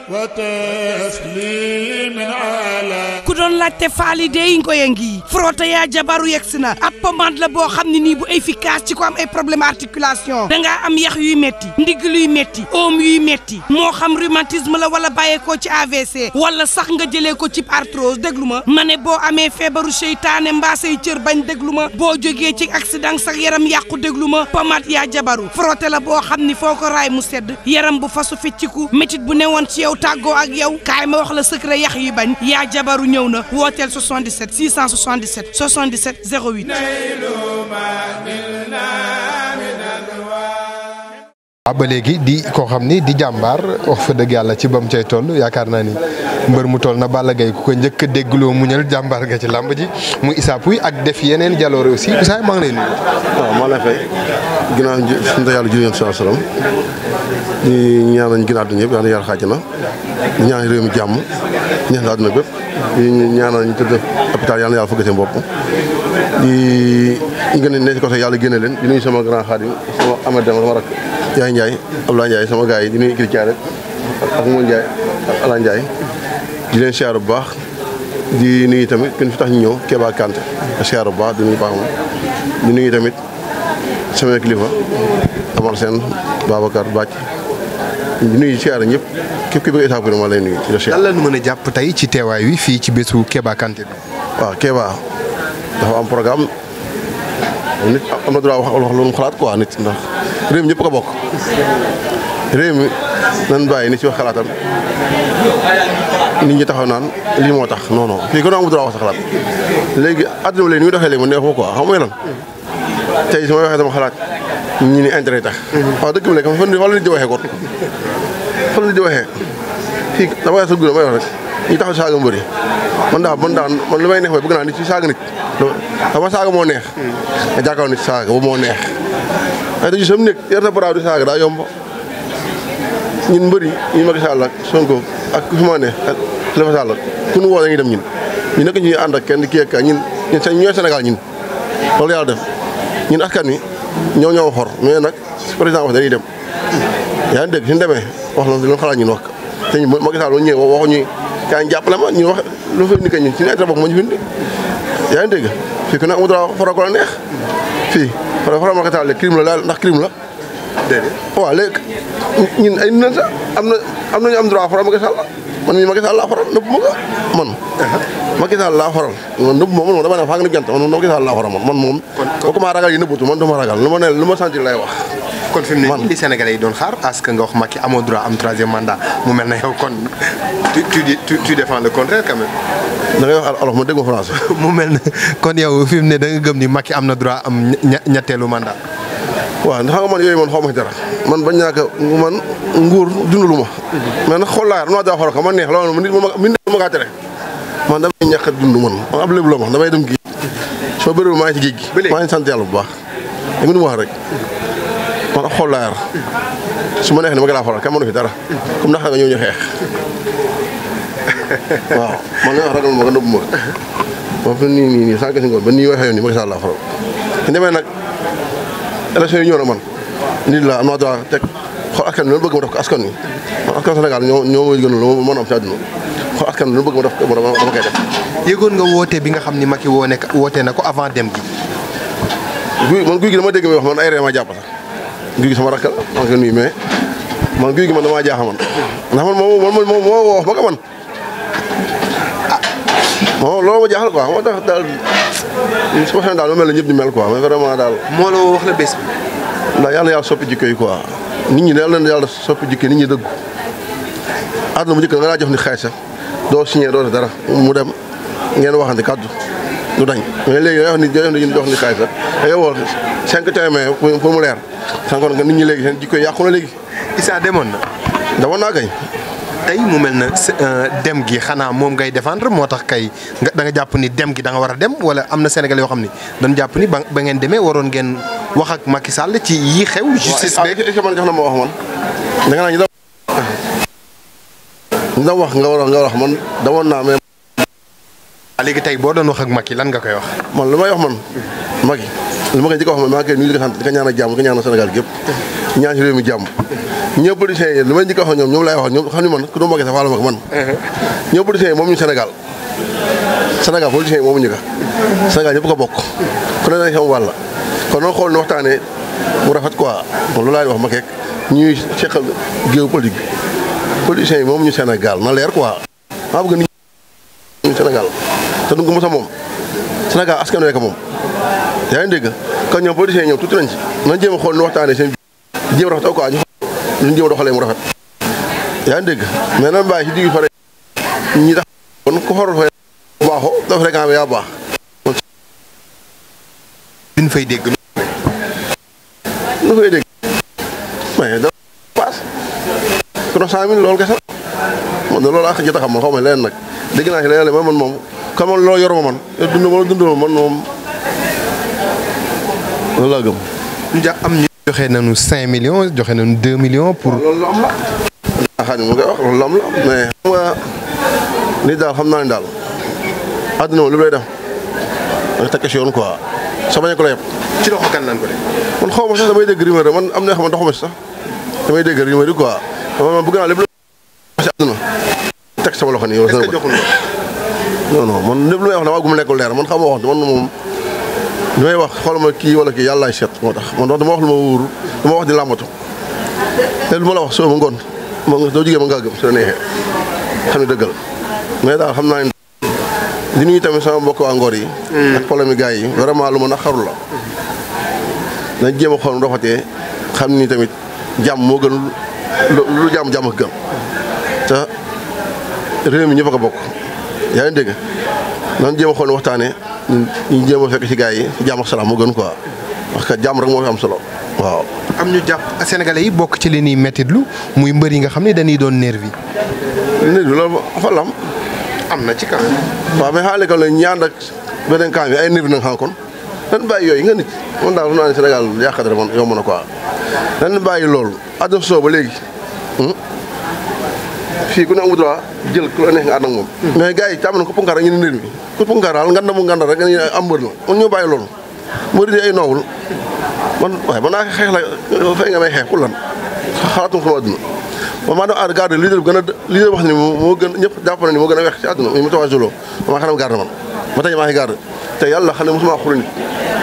وتسليم على ku doon laajte faali dey ngoye ngi frotté yaa jabaru yegsi na ab pommade la boo xam ne nii bu efficace ci ko am ay problème articulation dangaa am yax yuy metti ndigg luy metti oom yuy metti moo xam rhumatisme la wala bàyyeekoo ci AVC wala sax nga jëlee ko ci arthrose déglu ma ma ne boo amee feebaru seytaane mbaa say cër bañ déglu ma boo jógee ci accident sax yaram yàqu déglu ma pommade yaa jabaru frotté la boo xam ni foo ko raay mu sedd yaram bu fasu fecciku métit bu newoon ci yow tàggoo ak yow kaay ma wax la secret yax yi bañ yaa jabaru ñëw na wooteel 77 677 77 08. ba léegi di koo xam ni di jàmbaar wax fa dëgg yàlla ci bam cay toll yaakaar naa ni mbër mu toll na Balla Gaye ku ko njëkk a déggloo muñal jàmbaar nga ci làmb ji mu Issa Pouye ak def yeneen jaloore aussi Issa maa ngi lay nuyu. waaw maa lay fay ginnaaw sant yàlla jërëjëf salaam di ñaanal ginnaaw àdduna yëpp yàlla xaaj na di ñaan réew mi jàmm ñaan àdduna bépp di ñaanal ñu tëdd hôpital yàlla fëgg seen bopp di ñu gën a ne ci côté yàlla génne leen di nuyu sama grand Khadim sama Amady Deme sama rak Yaay Ndiaye Abdoulaye Ndiaye sama gars yi di nuyu Kiri Thiaré ak Moul Ndiaye ak Ala Ndiaye di leen siyaar bu baax di nuyu tamit kenn fi tax ñu ñëw Kéba Kanté siyaar bu baax di nuyu baax moom di nuyu tamit sama kilifa Amar Sène Babacar Bàcc di nuyu siyaar ñëpp képp ki bëgg Issa Pouye ma lay nuyu. lan la ñu mën a jàpp tey ci teewaay wi fii ci bésu Kéba Kanté bi. waaw Kéba dafa am programme nit am na droit wax lu mu xalaat quoi nit ndax réew mi ñëpp ko bokk réew mi nan bàyyi nit ci wax xalaatam nit ñi taxaw naan lii moo tax non non fii gën a am droit wax sa xalaat léegi àdduna bi léegi ni muy doxee léegi mu neexoo quoi xam nga lan tey su ma waxee sama xalaat ñi ni intérêt tax waaw dëgg bi léegi fan la nit di waxee kon fan la nit di waxee fii dama wax sa guddi may wax rek ñu taxaw saaga mbëri man lu may neex mooy bëgg naa nit ci saaga nit xam saaga moo neex nga jàkkaarloo nit saaga boobu moo neex waaye dañu sam nekk yor sa baraaw di saaga daa yomb ñun mbëri ñu Macky Sall ak Sonko ak Ousmane ak Khalifa Sall ku nu woo dañuy dem ñun ñu nekk ñuy ànd ak kenn kii ak ñun ñooy Sénégal ñun loolu yàlla def ñun askan wi ñoo xor mais nag président wax dañuy dem yaa ngi dégg suñu demee wax la lu xalaat ñun wax te ñu Macky Sall lu ñëwee waxuñu kaa ñu jàppale ma ñu wax lu fa indi ñun suñu intérêt bokk moo ñu fi indi yaa ngi dégg fii ku ne amul droit faral ko la neex fii faral Macky Sall crime la daal ndax crime la déedéet waaw léegi ñun ay nit sax am nañu am droit faral Macky Sall man mii Macky Sall laa faral nëbb ma ko man Macky Sall laa faral man nëbb ma man dama ne faa nga jant man Macky Sall laa faral man moom boo ko maa ragal yi nëbbatu man duma ragal lu ma sentir lay wax kon fi mu ne li Sénégalais yi doon xaar est-ce que nga wax Macky amoo droit am troisième mandat mu mel na yow kon tu défends le contraire quand même. da ngay wax alors ma dégg ma français. mu mel na kon yow fi mu ne da nga gëm ni Macky am na droit am ñetteelu mandat. waaw ndax xam nga man yooyu man xaw ma ci dara man bañ naa ko man nguur dundalu ma. mais nag xool laa yor daa xool ko man neex loolu nit ma kaa tere man damay ñàkk a dund man ab lébu la ma damay dem géej soo bëri maa ngi ci géej gi. maa ngi sant yàlla bu baax da nga nu wax rek. man ak xool laa yar su ma neexee ni ma gën a faral kenn mënu fi dara comme ndax nga ñëw ñu xeex waaw man li wax ragal ma nga nëbb ma moom fi nii sànq si ngoon ba nii waxee yoon nii Macky Sall laa faral te demee nag élection yi ñëw na man nit la am naa droit teg xool askan wi loolu bëgg ma def ko askan wi man askan Sénégal ñoo may gënal lu ma mën a am ci àdduna xool askan wi loolu bëgg ma def ko dama koy def. yëgoon nga woote bi nga xam ni Macky woote na ko avant dem gi. guy gi dama dégg may wax man ay ree ma jàpp sax guy gi sama rakkal maa ngi koy nuyu mais man guy gi man damaa jaaxa man ndax man moo wax ma ko man bon loolu ma jaaxal quoi moo tax daal su ma xamee daal ma mel ne ñëpp di mel quoi mais vraiment daal. moo la wax la bés bi. ndax yàlla soppi jikko yi quoi nit ñi daal leen yàlla soppi jikko nit ñi dëggu àdduna bu njëkk nga laa jox ni xaalis sax doo signé doo def dara mu dem ngeen waxante kàddu du dañ mais léegi da ngay jox ni xaalis sax da ngay woo 5 téeméer pour mu leer sànqoon nga nit ñi léegi seen jikko yi yàqu na léegi. Issa demoon na. demoon naa kay. tey mu mel na dem gi xanaa moom ngay défendre moo tax kay da nga jàpp ni dem gi da nga war a dem wala am na Sénégal yoo xam ni dañu jàpp ni ba ngeen demee waroon ngeen wax ak Macky Sall ci yi xew. justice beeg man jox na ma wax man. da nga naan ñu da wax nga wax man demoon naa mais. léegi tey boo doon wax ak Macky lan nga koy wax. man lu may wax man Macky li ma koy njëkk a wax man maa ngi koy nuyu di ko sant di ko ñaanal jàmm di ko ñaanal Sénégal gépp ñaan ci réew mi jàmm ñëpp politiciens yi li may njëkk a wax ñoom laay wax ñoom xam ni man ku doon magee sax wàllu mag man. ñëpp politiciens yi moom ñu Sénégal politiciens yi moomu ñu ko. Sénégal ñëpp ko bokk. ku ne dañ xam wàll kon noo xool ne waxtaanee mu rafet quoi kon loolu laay wax ma keek ñuy seqal géew politique bi politiciens yi moom ñu Sénégal na leer quoi. maa bëgg nit ñi Sénégal te du ko mos a moom Sénégal askan wi ko moom yaa ngi dégg kon ñoom politiciens yi ñoom tuuti nañ ci nañ jéem a xool nu waxtaanee seen jéem a rafet quoi ñu jéem a doxalee mu rafet yaa ngi dégg mais nan bàyyi si digg fare ñi tax kon ku xool fa baaxoo dafa fréquent bi yaa baax. li ñu fay dégg. lu fay dégg mais da paas 300 000 loolu kese man de loolu ak jot a xam man xaw ma leen nag dégg naa si leneen man moom kan man loo yor ma man dund ma man moom loolu laa gëm. ñu jàpp am ñu joxe nañu 5 millions joxe nañu 2 millions pour. loolu am la. xam mu ngi wax loolu am la mais xam nga nit daal xam naa ne daal àdduna moom li lay def da nga teg si yoon quoi sa bañ a ko la yeb. ci loxo kan nan ko de. man xaw ma sax damay dégg rumeur man am na xam ne doxuma si sax damay dégg rumeur yi quoi man bëgg naa lépp la si àdduna teg sama loxo nii. est-ce que joxul non non man lépp lu may wax damaa gum lekkul leer man xam ma wax man moom li may wax xoolal ma kii wala kii yàlla laay seet moo tax man dama wax lu ma wóoru dama wax di làmbatu te lu ma la wax soo ma ngoon ma doo jigéen ma ngaa gëm su la neexee xam ne dëggal mais daal xam naa ne di nuyu tamit sama mbokk waa Ngor yi ak problème yi gars yi vraiment lu ma naqaru la nañ jéem a xool mu doxatee xam ni tamit jàmm moo gën lu jàmm ak gën te réew mi ñëpp a ko bokk yaa ngi dégg nan jéem a xool waxtaanee ñu jéem a fekk ci gars yi jàmm ak salaam moo gën quoi parce que jàmm rek moo fi am solo waaw. am ñu jàpp sénégalais yi bokk ci li ñuy mettitlu muy mbër yi nga xam ne dañuy doon nervi. nervi loolu fa la am na ci camp. waaw mais xaaral la ñu ànd ak beneen camp bi ay nervi na nga xam kon nan bàyyi yooyu nga nit man daal xam naa ne Sénégal yàqate rek man yomb na quoi nan bàyyi loolu àdduna soo ba léegi fii ku ne amul droit jël ku la neex nga ànd ak moom. mais gars yi tàmm na ko punkar rek ñu ne nervi ku punkar daal nganda mu nganda rek nga ne am mbër la man ñoo bàyyi loolu mbër yi ay noowul man waaye man naa xeex la fay nga may xeex pour lan xalaatum sama àdduna man maa doon aar garde leader bi gën a leader wax ni moo gën ñëpp jàpp na ni moo gën a weex ci àdduna muy Moustapha Jolo maa xanam garde man ma tey maa ngi garde te yàlla xam ne mosuma xulu nit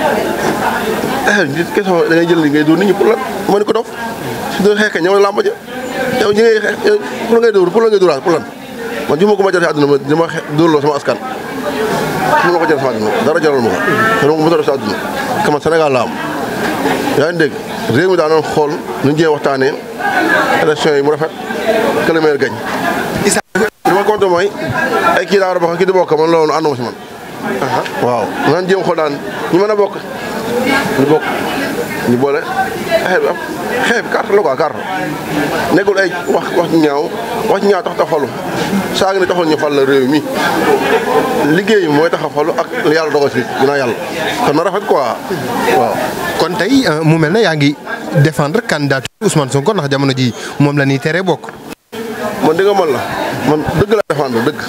nit question da ngay jël li ngay dóor nit ñi pour lan ma ni ko dof si doon xeex ñëw làmb ja yow ñi ngay xeex pour la ngay dóor pour la ngay dóoraat pour lan man juma ko ma jël ci àdduna ma dama dóorloo sama askan su ma ko jël sama àdduna dara jaral ma ko te dama ko mos a def si àdduna ka man Sénégal la am yaa ngi dégg réew mi daanoon xool nu ñu jéem waxtaanee élection yi mu rafet que le maire gagne. Issa li ma compte mooy ay kii daa war a bokk kii di bokk man loolu ànduma si man. waaw nan jéem xool daan ñu mën a bokk ñu bokk ñu boole xeex bi carte la quoi carte nekkul ay wax ci ñaaw tax falu saa ngi ne taxul ñu fal la réew mi liggéey mooy tax a falu ak li yàlla dogal si ginnaaw yàlla kon na rafet quoi waaw. kon tey mu mel na yaa ngi défendre candidature Ousmane Sonko ndax jamono ji moom la ñuy tere bokk. man dëgg man dëgg la défendre dëgg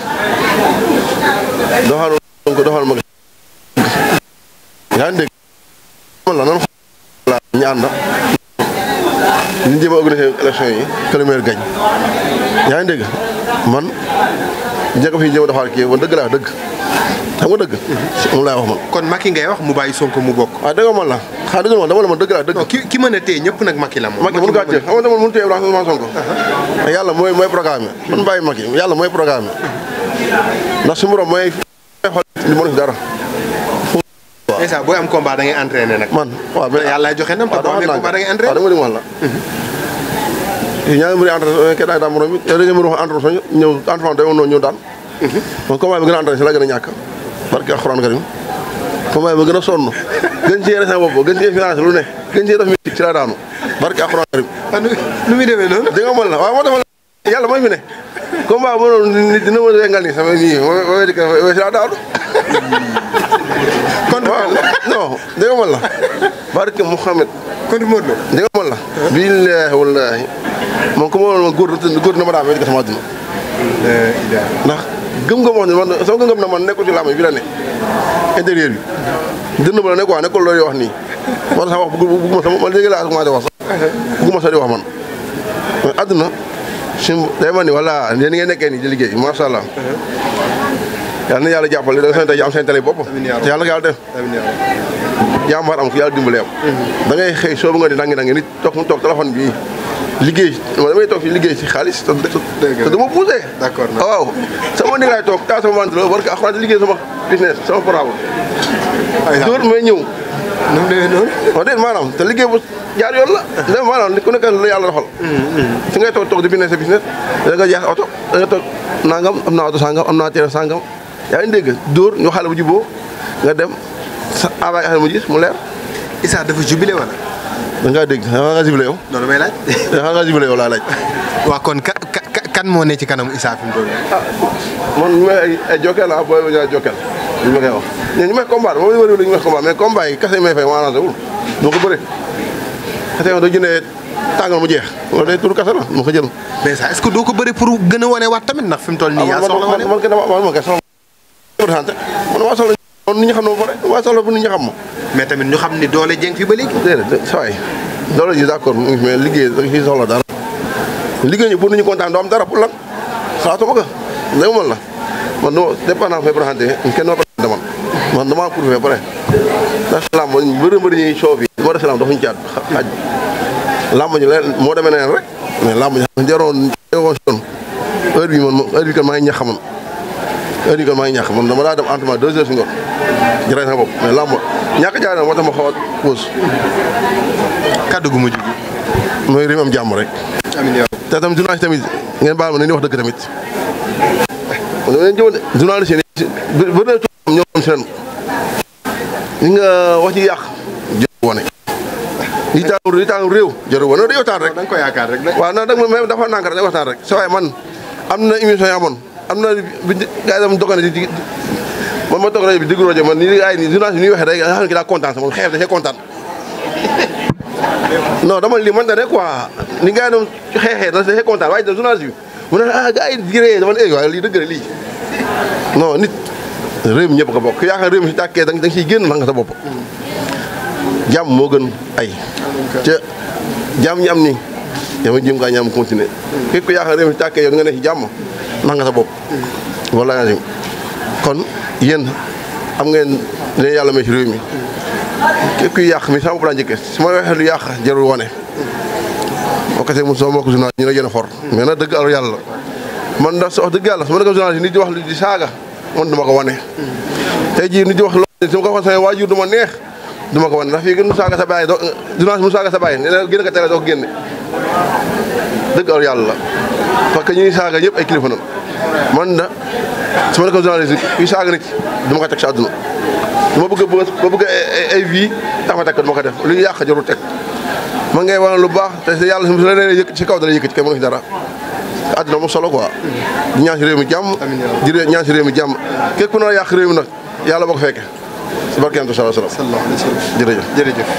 doxal ma yaa ngi dégg man la nan xool ñu ànd ñu jéem a organiser élection yi que le maire gagne yaa ngi dégg man njëkk fi jéem a doxal kii man dëgg laa dëgg xam nga dëgg moom laay wax man. kon Macky ngay wax mu bàyyi Sonko mu bokk. waaw dëgg man la dëgg man dama la man dëgg laa dëgg. ki mën a téye ñëpp nag Macky la moom. Macky mënu kaa téye xam nga dama mënu téye Ousmane Sonko. yàlla mooy programme man bàyyi Macky yàlla mooy programme ndax su ma romb mooy xool li mënu si dara. waaw mais ça booy am combat da ngay entraîné nag. man waaw mais yàlla joxe nam te boo amee combat da ngay entraîné. waaw dama la. ñaari mbir entraîné kenn daay daan morom it yow da ngeen mën a wax entraîné ñëw entraîné day woon ñëw daan. man combat bi gën a entraîné si la gën a ñàkk barke alxuraan karim combat bi gën a sonn gën ci yore sama bopp gën ci financé lu ne gën ci def musique ci la daanu barke alxuraan karim. nu muy demee noonu. di nga mën la waaw moo tax yàlla mooy fi ne combat bu noonu nit dina mën a yengal ni sama nii mooy di ko si la daanu. kon waaw non di nga mën la barke Mouhamed. kon Modou Lo di nga mën la. billaahi wallaahi moom ku ma woon góor na ma daa may di ko sama àdduna ndax gëm-gëm wax ne man sama gëm-gëm na man nekkul ci làmb bi la ne intérieur bi dënn ba la nekk waa nekkul loolu wax nii moo tax sax wax bëgguma sama man léegi laa commencé wax sax bëgguma sax di wax man àdduna si day ma ni wala yéen ngeen nekkee nii di liggéey macha allah. yal na yàlla jàppale da nga seen tey am seen télé bopp. te yàlla na ko yàlla def. jàmbaar am ko yàlla dimbale am. da ngay xëy soobu nga di nangi nit toog mu toog téléphone bii liggéey damay toog fi liggéey ci xaalis te dama poussé. d'accord waaw sama néeg laay toog taa sama vente la war ko axuraan di liggéey sama business sama portable. dóor may ñëw. nu mu demee noonu. waaw déedéet maanaam te liggéey bu jaar yoon la. dégg maanaam ku nekk la yàlla doxal. si ngay toog di business sa business da nga jeex oto da nga toog nangam am naa oto sangam am naa teere sangam yaa ngi dégg dóor ñu xale bu juboo nga dem sa envoyé affaire mu gis mu leer. Issa dafa jubilé wala. da ngaa dégg da ngaa jubilé yow. non damay laaj. da ngaa jubilé yow laa laaj. waaw kon kan moo ne ci kanamu Issa fi mu toll man ñu may ay jokkeel ah booy ba jokkeel ñu ma koy wax ñu may combat moom la ñu may combat mais combat yi kese yi may fay ma arrangé wul doo ko bëre kese yow doo jëndee tàngal mu jeex loolu day tur kese la mu ko jël. mais ça est-ce que doo ko bëri pour gën a wane waat tamit ndax fi mu toll nii. yaa soxla wane man kay soxla man maa soxla nit ñi xam ne ba pare maa soxla bu nit ñi xam ma. mais tamit ñu xam ni doole jeng fi ba léegi. déedéet saa waay doole ji d'accord mais liggéey da nga ciy soxla dara liggéey ñu pour nit ñi kontaan doo am dara pour lan xalaatuma ko léegi man la man dama dépendant fay présenté kenn doo présenté man damaa pour fee pare ndax làmb bëri ñuy coow yi moo def làmb dafa ñu caat xaaj làmb ñu leen moo demee neen rek mais làmb ñu jaroon yoon heure bi kan maa ngi ñax man dama daa dem entraînement 2 heures si ngoon jërëjëf sama bopp mais làmb ñàkk jaay na moo tax ma xaw a pause. kaddu gu mujj gi. mooy réew am jàmm rek. amiin yow. te tamit journaliste tamit ngeen baal ma nañu wax dëgg tamit. kon dama leen jëwal de journaliste yi bëri na coono ñoom si ren li nga wax ci yàq jërë wane. li tàng réew jërë wane dañuy waxtaan rek. da nga ko yaakaar rek de. waaw non mais dafa nànk rek dañuy waxtaan rek. sa waay man am na émission yi amoon am na bi gars yi dama doggane di man ma toog rajo bi déglu rajo man nii ay nii journaliste yi ñuy waxee rek nga xam ne ki daa kontaan sama xeef da cee kontaan. non dama lii man da rek quoi ni gars yi doon xeexee da cee kontaan waaye journaliste bi mu ne ah gars yi giree dama ne waaye lii dëgg la lii non nit réew mi ñëpp ko bokk yaakaar réew mi si tàkkee da nga siy génn ndax nga sa bopp jàmm moo gën ay ca jàmm ñi am nii dama jéem kaa ñaam continuer képp ku yaakaar réew mi si tàkkee yow da nga ne si jàmm ndax nga sa bopp wala kon yéen am ngeen leen yàlla may si réew mi képp kuy yàq mi sama bopp laa njëkkee su ma waxee lu yàq jarul wane boo kasee mu sama mbokk journal ñu la gën a for mais nag dëgg alu yàlla man ndax wax dëgg yàlla su ma nekk journal yi nit di wax lu di saaga man duma ko wane tey jii nit di wax loo su ma ko waxoon sama waajur duma neex duma ko wane ndax fii gën mu saaga sa bàyyi doo journal mu saaga sa bàyyi ne gën a ko tere doo ko génne dëgg alu yàlla parce que ñuy saaga ñëpp ay kilifa nan man da su ma nekk journaliste kuy saaga nit duma ko teg si àdduna ma bëgg ay vie tax ma teg duma ko def lu ñu yàq jarul teg man ngay wane lu baax te yàlla su la nee yëkkati ci kaw dala yëkkati kay ma nga si dara àdduna mu solo quoi di ñaan si réew mi jàmm di ñaan si réew mi jàmm képp ku na yàq réew mi nag yàlla boo ko fekke si barke Yonent sallallahu alayhi wasallam jërëjëf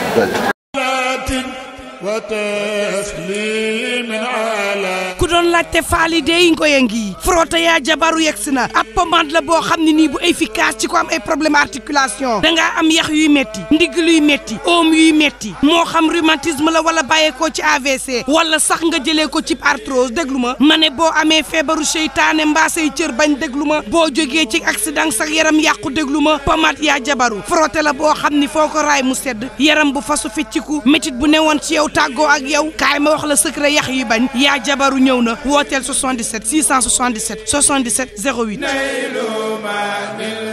ku doon laajte faali dey ngoye ngi frotté yaa jabaru yegsi na ab pommade la boo xam ne nii bu efficace ci ko am ay problème articulation dangaa am yax yuy metti ndigg luy metti oom yuy metti moo xam rhumatisme la wala bàyyeekoo ci AVC wala sax nga jëlee ko ci arthrose déglu ma ne boo amee feebaru seytaane mbaa say cër bañ déglu ma boo jógee ci accident sax yaram yàqu déglu ma pommade yaa jabaru frotté la boo xam ni foo ko raay mu sedd yaram bu fasu fecciku métit bu newoon ci yow tàggoo ak yow kaay ma wax la secret yax yi bañ yaa jabaru ñëw na wooteel 77 677 77 08